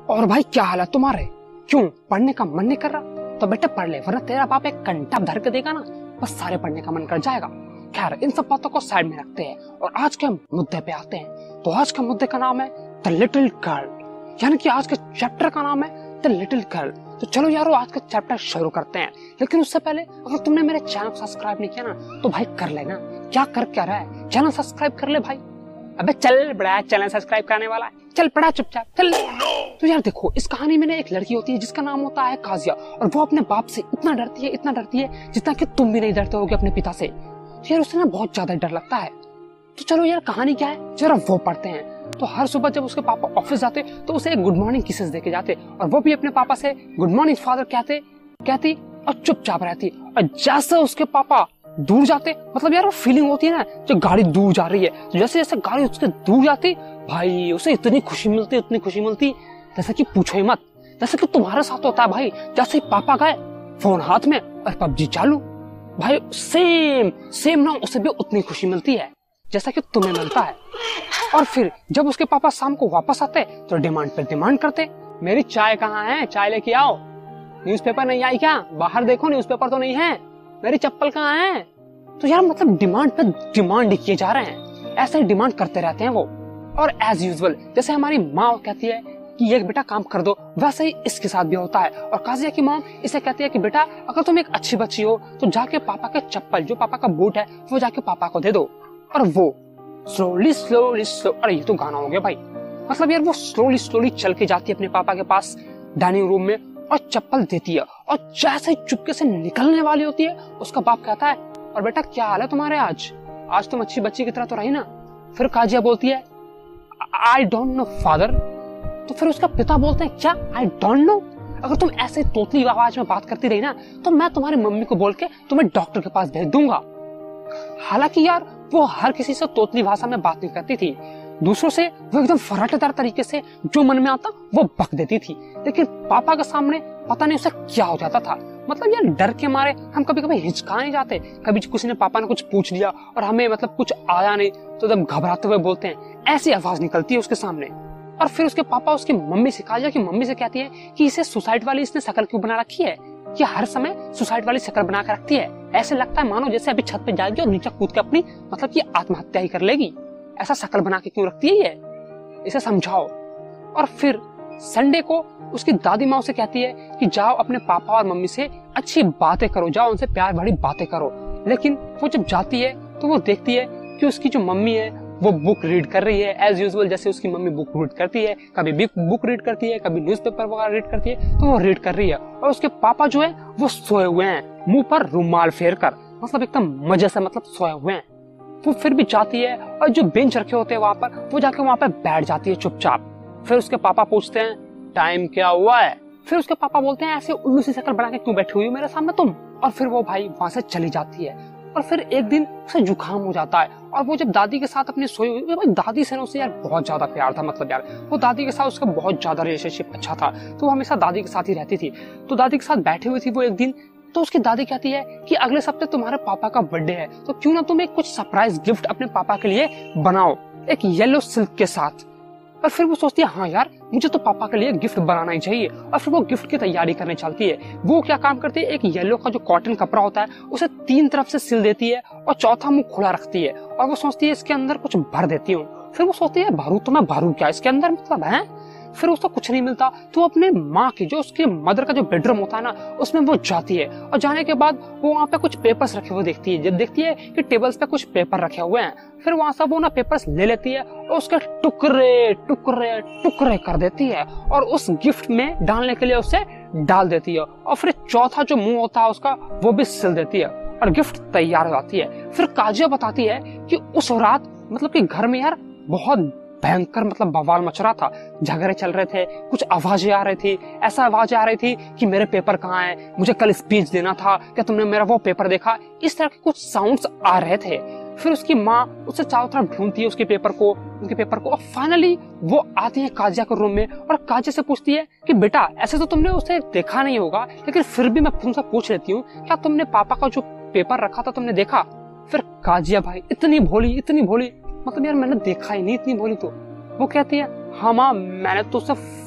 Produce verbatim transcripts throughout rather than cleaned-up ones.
और भाई क्या हाल है तुम्हारे? क्यों पढ़ने का मन नहीं कर रहा? तो बेटा पढ़ ले, वरना तेरा बाप एक कंटा धर के देगा ना, बस सारे पढ़ने का मन कर जाएगा। खैर इन सब बातों को साइड में रखते हैं और आज के मुद्दे पे आते हैं। तो आज के मुद्दे का नाम है द लिटिल गर्ल, यानी कि आज के चैप्टर का नाम है द लिटिल गर्ल। तो चलो यारो आज का चैप्टर शुरू करते हैं। लेकिन उससे पहले अगर तुमने मेरे चैनल को सब्सक्राइब नहीं किया ना तो भाई कर लेना। क्या कर क्या रहा है, चैनल सब्सक्राइब कर ले भाई। अबे चल बड़ा चैनल सब्सक्राइब करने वाला है, चल पढ़ा चुपचाप चल। तो यार देखो, इस कहानी में एक लड़की होती है जिसका नाम होता है काजिया, और वो अपने बाप से इतना डरती है इतना डरती है जितना कि तुम भी नहीं डरते होगे अपने पिता से। तो यार उसे ना बहुत ज्यादा डर लगता है। तो चलो यार कहानी क्या है जरा वो पढ़ते हैं। तो हर सुबह जब उसके पापा ऑफिस जाते तो उसे एक गुड मॉर्निंग किसेस देके जाते, और वो भी अपने पापा से गुड मॉर्निंग फादर कहते कहती और चुपचाप रहती। और जैसे उसके पापा दूर जाते, मतलब यार वो फीलिंग होती है ना जो गाड़ी दूर जा रही है, तो जैसे जैसे गाड़ी उसके दूर जाती भाई उसे इतनी खुशी मिलती इतनी खुशी मिलती जैसे कि पूछो ही मत। जैसे कि तुम्हारे साथ होता है भाई, जैसे ही पापा गए फोन हाथ में और पबजी चालू, भाई सेम सेम ना उसे भी उतनी खुशी मिलती है जैसा कि तुम्हें मिलता है। और फिर जब उसके पापा शाम को वापस आते तो डिमांड पर डिमांड करते, मेरी चाय कहाँ है, चाय लेके आओ। न्यूज़पेपर नहीं आई क्या, बाहर देखो न्यूज़पेपर तो नहीं है, मेरी चप्पल कहाँ है। तो यार मतलब डिमांड पे डिमांड किए जा रहे हैं, ऐसे ही डिमांड करते रहते हैं वो। और एज यूजुअल जैसे हमारी माँ कहती है कि ये बेटा काम कर दो, वैसे ही इसके साथ भी होता है। और काजिया की मॉम इसे कहती है कि बेटा अगर तुम एक अच्छी बच्ची हो तो जाके पापा के चप्पल जो पापा का बूट है वो जाके पापा को दे दो। और वो स्लोली स्लोली स्लो अरे ये तो गाना हो गया भाई। मतलब यार वो स्लोली स्लोली चल के जाती है अपने पापा के पास डाइनिंग रूम में और चप्पल देती है, और जैसे ही चुपके से निकलने वाली होती है उसका बाप कहता है, और बेटा क्या हाल है तुम्हारे, आज आज तुम अच्छी बच्ची की तरह तो रही ना। फिर काजिया बोलती है आई डोंट नो फादर। तो फिर उसका पिता बोलते हैं क्या आई डोंट नो, अगर तुम ऐसे तोतली आवाज में बात करती रही ना तो मैं तुम्हारी मम्मी को बोल के तुम्हें डॉक्टर के पास भेज दूंगा। हालांकि यार वो हर किसी से तोतली भाषा में बात नहीं करती थी, दूसरों से वो एकदम फराटेदार तरीके से जो मन में आता वो बक देती थी। लेकिन पापा के सामने पता नहीं उसे क्या हो जाता था। मतलब यार डर के मारे हम कभी कभी हिचकाने जाते, कभी किसी ने पापा ने कुछ पूछ लिया और हमें मतलब कुछ आया नहीं तो एकदम घबराते हुए बोलते हैं, ऐसी आवाज निकलती है उसके सामने। और फिर उसके पापा उसकी मम्मी से काजिया की मम्मी से कहती है कि इसे सुसाइड वाली इसने शक्ल क्यों बना रखी है, कि हर समय सुसाइड वाली शक्ल बना कर रखती है, ऐसे लगता है मानो जैसे अभी छत पे जाएगी और नीचे कूद के अपनी मतलब कि आत्महत्या ही कर लेगी, ऐसा शक्ल बना के क्यों रखती है ये, इसे समझाओ। और फिर संडे को उसकी दादी माँ उसे कहती है कि जाओ अपने पापा और मम्मी से अच्छी बातें करो, जाओ उनसे प्यार भरी बातें करो। लेकिन वो जब जाती है तो वो देखती है कि उसकी जो मम्मी है वो बुक रीड कर रही है एज यूजुअल, जैसे उसकी मम्मी बुक रीड करती है, कभी बुक रीड करती है कभी न्यूज़पेपर वगैरह रीड करती है, तो वो रीड कर रही है। और उसके पापा जो है वो सोए हुए हैं मुंह पर रुमाल फेर कर, मतलब एकदम मजे से मतलब सोए हुए हैं। वो फिर भी जाती है और जो बेंच रखे होते हैं वहां पर वो जाके वहां पर बैठ जाती है चुपचाप। फिर उसके पापा पूछते हैं टाइम क्या हुआ है। फिर उसके पापा बोलते हैं ऐसे उल्लू सी शक्ल बना के क्यों बैठी हुई हो मेरे सामने तुम। और फिर वो भाई वहां से चली जाती है। और फिर एक दिन उसे जुकाम हो जाता है, और वो जब दादी के साथ अपनी सोई हुई, भाई दादी से ना उसे यार बहुत ज्यादा प्यार था, मतलब यार वो दादी के साथ उसका बहुत ज्यादा रिलेशनशिप अच्छा था, तो वो हमेशा दादी के साथ ही रहती थी। तो दादी के साथ बैठी हुई थी वो एक दिन, तो उसकी दादी कहती है कि अगले हफ्ते तुम्हारे पापा का बर्थडे है, तो क्यों ना तुम एक कुछ सरप्राइज गिफ्ट अपने पापा के लिए बनाओ एक येलो सिल्क के साथ। और फिर वो सोचती है हाँ यार मुझे तो पापा के लिए गिफ्ट बनाना ही चाहिए, और फिर वो गिफ्ट की तैयारी करने चलती है। वो क्या काम करती है, एक येलो का जो कॉटन कपड़ा होता है उसे तीन तरफ से सिल देती है और चौथा मुंह खुला रखती है, और वो सोचती है इसके अंदर कुछ भर देती हूँ। फिर वो सोचती है भरू तो मैं भरू क्या इसके अंदर, मतलब है। फिर उसको कुछ नहीं मिलता तो अपने माँ की जो उसके मदर का जो बेडरूम होता है ना उसमें वो जाती है, और जाने के बाद वो वहाँ पे कुछ पेपर्स रखे हुए देखती है। जब देखती है कि टेबल्स पे कुछ पेपर रखे हुए हैं, फिर वहां से वो ना पेपर्स ले लेती है और उसके टुकड़े टुकड़े टुकड़े कर देती है और उस गिफ्ट में डालने के लिए उसे डाल देती है। और फिर चौथा जो मुंह होता है उसका वो भी सिल देती है और गिफ्ट तैयार हो जाती है। फिर काजिया बताती है कि उस रात मतलब कि घर में यार बहुत भयंकर मतलब बवाल मच रहा था, झगड़े चल रहे थे, कुछ आवाजें आ रही थी, ऐसा आवाजें आ रही थी कि मेरे पेपर कहाँ हैं, मुझे कल स्पीच देना था, क्या तुमने मेरा वो पेपर देखा, इस तरह के कुछ साउंड्स आ रहे थे। फिर उसकी माँ उसे चारों तरफ ढूंढती है उसके पेपर को उनके पेपर को और फाइनली वो आती है काजिया के रूम में और काजिया से पूछती है कि बेटा ऐसे तो तुमने उसे देखा नहीं होगा, लेकिन फिर भी मैं तुमसे पूछ लेती हूँ, क्या तुमने पापा का जो पेपर रखा था तुमने देखा। फिर काजिया भाई इतनी भोली इतनी भोली, मतलब यार मैंने देखा ही नहीं, इतनी भोली। तो वो कहती है हाँ माँ मैंने तो उसे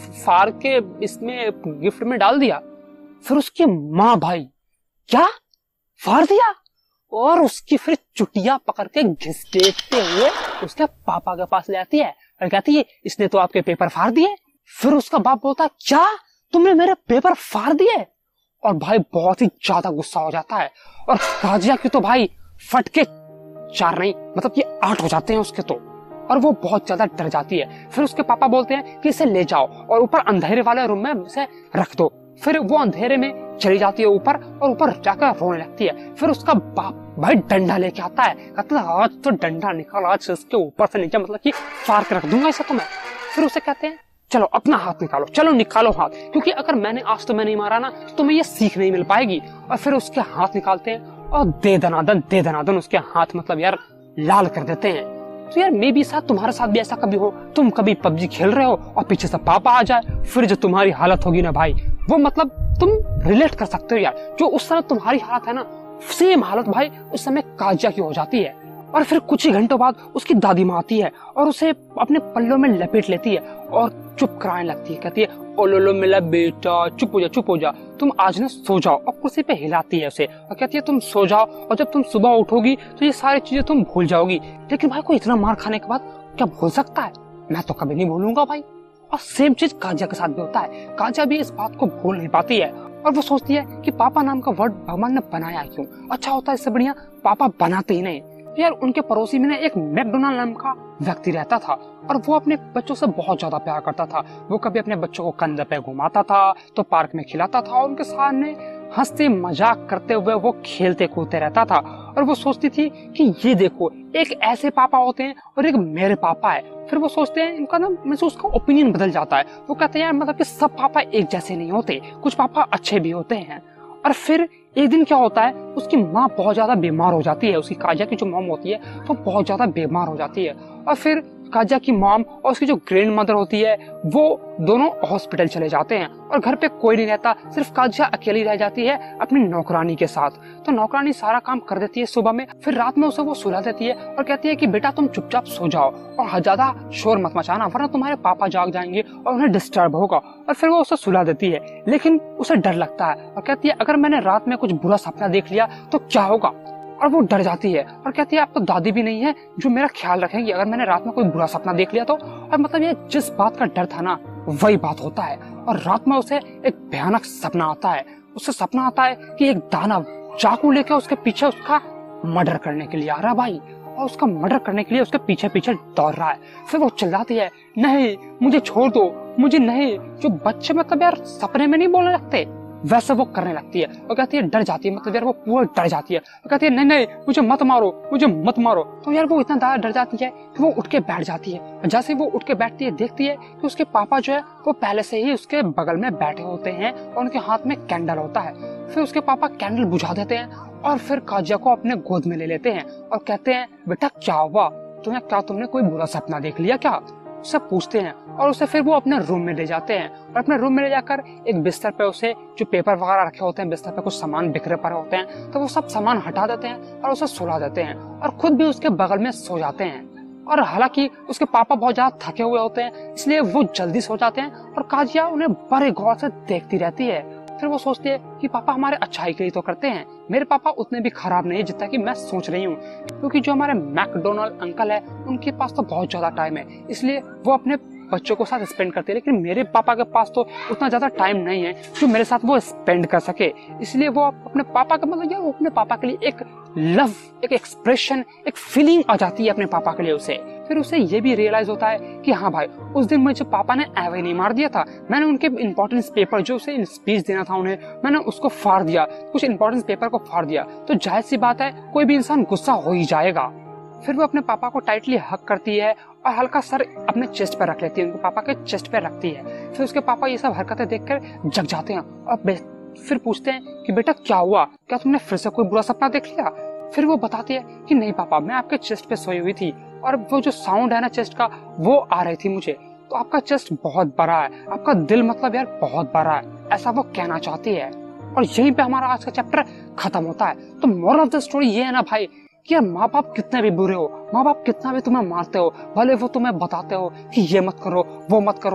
फाड़ के इसमें गिफ्ट में डाल दिया। फिर उसकी माँ भाई क्या फाड़ दिया, और उसकी फिर चुटिया पकड़ के घिसटेते हुए उसके पापा के पास ले आती है और कहती है इसने तो आपके पेपर फाड़ दिए। फिर उसका बाप बोलता है क्या तुमने मेरे पेपर फाड़ दिए, और भाई बहुत ही ज्यादा गुस्सा हो जाता है। और काजिया की तो भाई फटके चार नहीं मतलब कि आठ हो जाते हैं उसके तो, और वो बहुत ज्यादा डर जाती है। फिर उसके पापा बोलते हैं कि इसे ले जाओ और ऊपर अंधेरे वाले रूम में इसे रख दो। फिर वो अंधेरे में चली जाती है ऊपर और ऊपर जाकर रोने लगती है। फिर उसका बाप भाई डंडा लेके आता है, कहता है आज तो डंडा निकाल, आज इसके ऊपर से नीचे मतलब कि फाड़ के रख दूंगा इसे तो मैं। फिर उसे कहते हैं चलो अपना हाथ निकालो, चलो निकालो हाथ, क्योंकि अगर मैंने आज तुम्हें नहीं मारा ना तो तुम्हें ये सीख नहीं मिल पाएगी। और फिर उसके हाथ निकालते हैं और दे दनादन दे दनादन उसके हाथ मतलब यार लाल कर देते हैं। तो यार मे भी साथ तुम्हारे साथ भी ऐसा कभी हो, तुम कभी पबजी खेल रहे हो और पीछे से पापा आ जाए, फिर जो तुम्हारी हालत होगी ना भाई वो मतलब तुम रिलेट कर सकते हो यार, जो उस समय तुम्हारी हालत है ना सेम हालत भाई उस समय काजिया की हो जाती है। और फिर कुछ ही घंटों बाद उसकी दादी माँ आती है और उसे अपने पल्लों में लपेट लेती है और चुप कराने लगती है, कहती है ओ लो लो मेरा बेटा चुप हो जा चुप हो जा, तुम आज ना सो जाओ, और कुर्सी पे हिलाती है उसे और कहती है तुम सो जाओ और जब तुम सुबह उठोगी तो ये सारी चीजें तुम भूल जाओगी। लेकिन भाई कोई इतना मार खाने के बाद क्या भूल सकता है, मैं तो कभी नहीं भूलूंगा भाई। और सेम चीज काजिया के साथ भी होता है, काजिया भी इस बात को भूल नहीं पाती है और वो सोचती है कि पापा नाम का वर्ड भगवान ने बनाया क्यों, अच्छा होता है इससे बढ़िया पापा बनाते ही नहीं। यार उनके पड़ोसी में एक मैकडोनाल्ड नाम का व्यक्ति रहता था और वो अपने बच्चों से बहुत ज्यादा प्यार करता था। वो कभी अपने बच्चों को कंधे पे घुमाता था तो पार्क में खिलाता था और उनके सामने हंसते मजाक करते हुए वो खेलते कूदते रहता था। और वो सोचती थी कि ये देखो एक ऐसे पापा होते हैं और एक मेरे पापा है। फिर वो सोचते हैं इनका ना मतलब उसका ओपिनियन बदल जाता है, वो कहते हैं यार मतलब कि सब पापा एक जैसे नहीं होते, कुछ पापा अच्छे भी होते हैं। और फिर एक दिन क्या होता है उसकी माँ बहुत ज्यादा बीमार हो जाती है, उसकी काजिया की जो मॉम होती है तो बहुत ज्यादा बीमार हो जाती है। और फिर काजिया की मॉम और उसकी जो ग्रैंड मदर होती है वो दोनों हॉस्पिटल चले जाते हैं और घर पे कोई नहीं रहता, सिर्फ काजिया अकेली रह जाती है अपनी नौकरानी के साथ। तो नौकरानी सारा काम कर देती है सुबह में, फिर रात में उसे वो सुला देती है और कहती है कि बेटा तुम चुपचाप सो जाओ और ज्यादा शोर मत मचाना वरना तुम्हारे पापा जाग जाएंगे और उन्हें डिस्टर्ब होगा। और फिर वो उसे सुला देती है, लेकिन उसे डर लगता है और कहती है अगर मैंने रात में कुछ बुरा सपना देख लिया तो क्या होगा। और वो डर जाती है और कहती है आप तो दादी भी नहीं है जो मेरा ख्याल रखेंगी अगर मैंने रात में कोई बुरा सपना देख लिया तो। और मतलब ये जिस बात का डर था ना वही बात होता है। और रात में उसे एक भयानक सपना आता है, उसे सपना आता है कि एक दानव चाकू लेकर उसके पीछे उसका मर्डर करने के लिए आ रहा भाई, और उसका मर्डर करने के लिए उसके पीछे पीछे दौड़ रहा है। फिर वो चिल्लाती है नहीं मुझे छोड़ दो, मुझे नहीं। जो बच्चे मतलब यार सपने में नहीं बोलने लगते वैसे वो करने लगती है और कहती है डर जाती है, मतलब यार वो पूरा डर जाती है और कहती है नहीं नहीं मुझे मत मारो मुझे मत मारो। तो यार वो इतना ज्यादा डर जाती है कि वो उठ के बैठ जाती है और जैसे वो उठ के बैठती है देखती है कि उसके पापा जो है वो पहले से ही उसके बगल में बैठे होते हैं और उनके हाथ में कैंडल होता है। फिर उसके पापा कैंडल बुझा देते हैं और फिर काजिया को अपने गोद में ले लेते हैं और कहते हैं बेटा क्या हुआ तुम्हें, क्या तुमने कोई बुरा सपना देख लिया क्या, उससे पूछते हैं। और उसे फिर वो अपने रूम में ले जाते हैं और अपने रूम में ले जाकर एक बिस्तर पे उसे जो पेपर वगैरह रखे होते हैं बिस्तर पे कुछ सामान बिखरे पड़े होते हैं तो वो सब सामान हटा देते हैं और उसे सुला देते हैं और खुद भी उसके बगल में सो जाते हैं। और हालांकि उसके पापा बहुत ज्यादा थके हुए होते हैं इसलिए वो जल्दी सो जाते हैं और काजिया उन्हें बड़े गौर से देखती रहती है। फिर वो सोचती है कि पापा हमारे अच्छाई के लिए तो करते हैं, मेरे पापा उतने भी खराब नहीं है जितना कि मैं सोच रही हूँ, क्योंकि जो हमारे मैकडोनाल्ड अंकल है उनके पास तो बहुत ज्यादा टाइम है इसलिए वो अपने बच्चों को साथ स्पेंड करते हैं, लेकिन मेरे पापा के पास तो उतना ज्यादा टाइम नहीं है जो मेरे साथ वो स्पेंड कर सके। इसलिए वो अपने पापा का मतलब यार वो अपने पापा के लिए एक लव एक एक्सप्रेशन एक फीलिंग आ जाती है अपने पापा के लिए उसे। फिर उसे ये भी रियलाइज होता है कि हाँ भाई उस दिन मुझे पापा ने एवे नहीं मार दिया था, मैंने उनके इंपॉर्टेंस पेपर जो उसे स्पीच देना था उन्हें मैंने उसको फाड़ दिया, कुछ इंपॉर्टेंस पेपर को फाड़ दिया, तो जाहिर सी बात है कोई भी इंसान गुस्सा हो ही जाएगा। फिर वो अपने पापा को टाइटली हक करती है और हल्का सर अपने चेस्ट पर रख लेती है, उनके पापा के चेस्ट पर रखती है। फिर उसके पापा ये सब हरकतें देखकर जग जाते हैं और फिर पूछते हैं कि बेटा क्या हुआ, क्या तुमने फिर से कोई बुरा सपना देख लिया। फिर वो बताती है कि नहीं पापा मैं आपके चेस्ट पे सोई हुई थी और वो जो साउंड है ना चेस्ट का वो आ रही थी मुझे, तो आपका चेस्ट बहुत बड़ा है, आपका दिल मतलब यार बहुत बड़ा है, ऐसा वो कहना चाहती है। और यहीं पे हमारा आज का चैप्टर खत्म होता है। तो मोरल ऑफ द स्टोरी ये है ना भाई कि यार माँ बाप कितने भी बुरे हो, माँ बाप कितना भी तुम्हें मारते हो, भले वो तुम्हें बताते हो कि ये मत करो वो मत करो,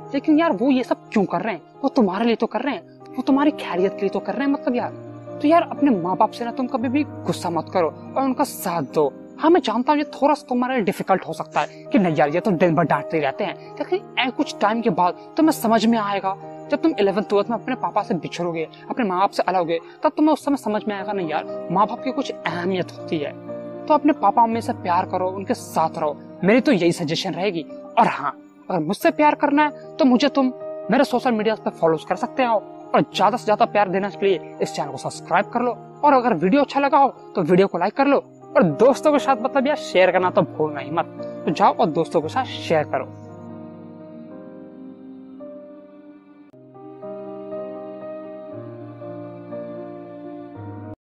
लेकिन यार वो ये सब क्यों कर रहे हैं? वो तुम्हारे लिए तो कर रहे हैं, वो तुम्हारी खैरियत के लिए तो कर रहे हैं, मतलब यार। तो यार अपने माँ बाप से ना तुम कभी भी गुस्सा मत करो और उनका साथ दो। हाँ मैं जानता हूँ ये थोड़ा सा तुम्हारे लिए डिफिकल्ट हो सकता है कि नहीं यार ये तो दिन भर डांटते रहते हैं, लेकिन कुछ टाइम के बाद तुम्हें समझ में आएगा। जब तुम इलेवेंथ ट्वेल्थ में अपने पापा से बिछड़ोगे, अपने माँ बाप से अलग होगे, तब तुम्हें उस समय समझ में आएगा नहीं यार माँ बाप की कुछ अहमियत होती है। तो अपने पापा मम्मी से प्यार करो, उनके साथ रहो, मेरी तो यही सजेशन रहेगी। और हाँ, अगर मुझसे प्यार करना है तो मुझे तुम मेरे सोशल मीडिया पे फॉलो कर सकते हो, और ज्यादा से ज्यादा प्यार देने के लिए इस चैनल को सब्सक्राइब कर लो। और अगर वीडियो अच्छा लगा हो तो वीडियो को लाइक कर लो, और दोस्तों के साथ मतलब यार शेयर करना तो भूलना ही मत। तो जाओ और दोस्तों के साथ शेयर करो।